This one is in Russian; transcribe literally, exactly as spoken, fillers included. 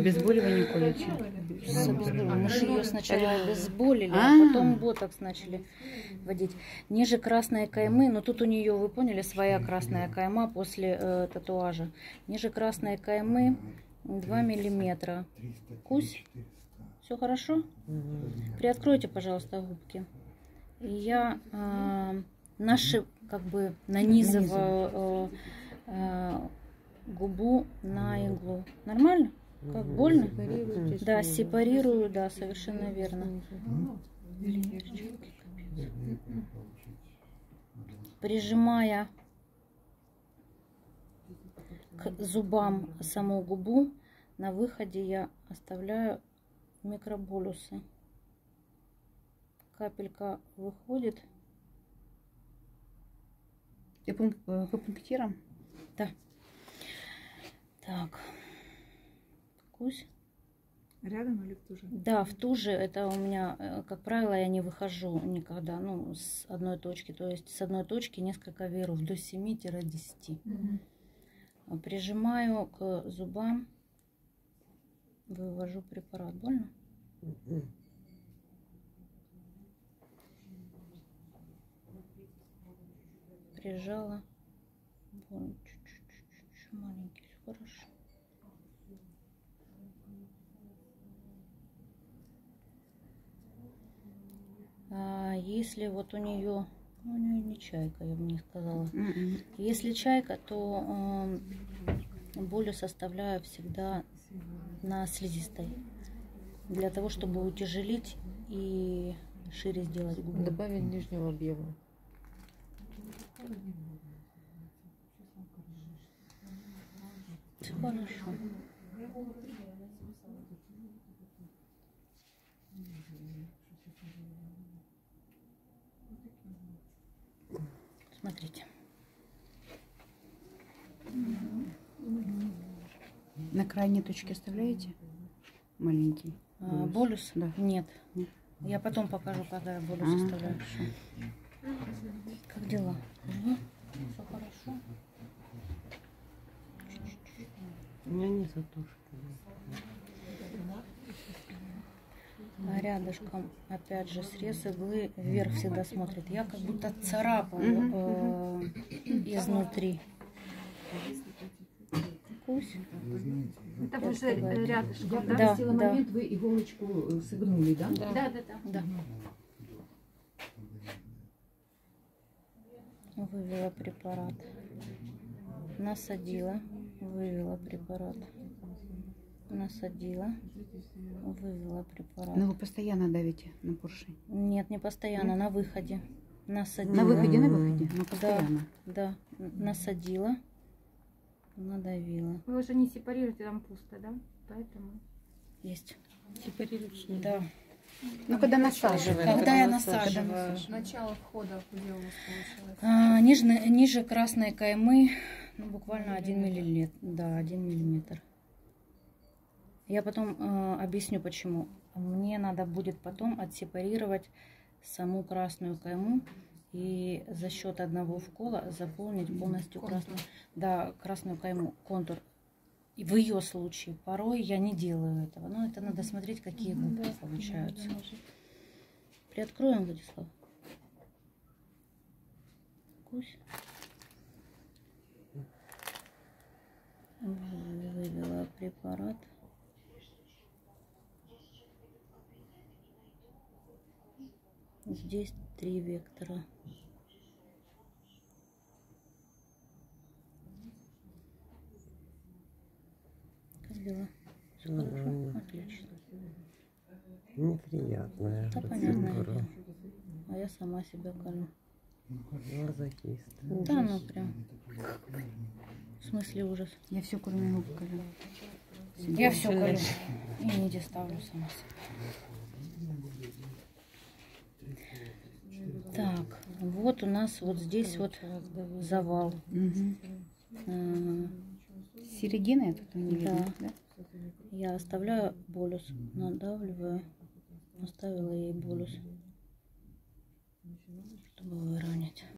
обезболивание колите? С обезболиванием. Мы же ее сначала обезболили, А. а потом ботокс начали вводить. Ниже красной каймы, но тут у нее, вы поняли, своя красная кайма после э, татуажа. Ниже красной каймы два миллиметра. Кусь. Все хорошо? Приоткройте, пожалуйста, губки. И я э, наши, как бы, нанизываю э, э, губу на иглу. Нормально? Как, больно? Да, сепарирую, да, совершенно верно. Прижимая к зубам саму губу, на выходе я оставляю микроболюсы. Капелька выходит. Ты пунк по пунктирам? Да. Так. Кусь. Рядом или в ту же? Да, в ту же. Это у меня, как правило, я не выхожу никогда, ну, с одной точки. То есть с одной точки несколько вееров, до семи-десяти. Угу. Прижимаю к зубам. Вывожу препарат. Больно? Угу. Прижала. Больно. Чуть-чуть. Маленький. Все хорошо. А если вот у нее, ну, у нее не чайка, я бы не сказала. Mm-mm. Если чайка, то э, болюс оставляю всегда на слизистой, для того, чтобы утяжелить и шире сделать губу. Добавить нижнего объема. Все хорошо. Смотрите. На крайней точке оставляете? Маленький. А, болюс? Да. Нет. Нет. Я потом покажу, когда я болюс а, оставляю. Как дела? Угу. Все хорошо. У меня не затушка. А рядышком, опять же, срез иглы вверх всегда смотрит. Я как будто царапаю э, изнутри. Кусь. Это вы же рядышком, да? Да, В силу да. момент вы иголочку согнули, да? Да, да, да. да. Вывела препарат. Насадила. Вывела препарат. Насадила. Вывела препарат. Но вы постоянно давите на поршень? Нет, не постоянно, Нет? на выходе. Насадила. На выходе, на выходе, но постоянно. Да, да. Насадила. Надавила. Вы уже не сепарируете, там пусто, да? Поэтому... Есть. Сепарируешь? Да. Ну, когда насаживаем. Когда, когда я насаживаю. насаживаю. Начало входа, где у вас получилось? А, ниже, ниже красной каймы, ну, буквально один миллиметр. Да, один миллиметр. Я потом э, объясню, почему. Мне надо будет потом отсепарировать саму красную кайму и за счет одного вкола заполнить полностью красную, да, красную кайму, контур. И в ее случае порой я не делаю этого. Но это надо смотреть, какие губки да, получаются. Да, приоткроем, Владислав. Кусь. Вывела препарат. Здесь три вектора. Как дела? Все Mm-hmm. хорошо? Отлично. Неприятная. Да, понятно. А я сама себя колю. Мазохист. Да, ну прям. В смысле ужас? Я все кроме губ колю. Я все колю. И ниде ставлю сама себя. Так, вот у нас вот здесь вот завал. Угу. А, середина это не видно, да. да? Я оставляю болюс, надавливаю, оставила ей болюс, чтобы выровнять.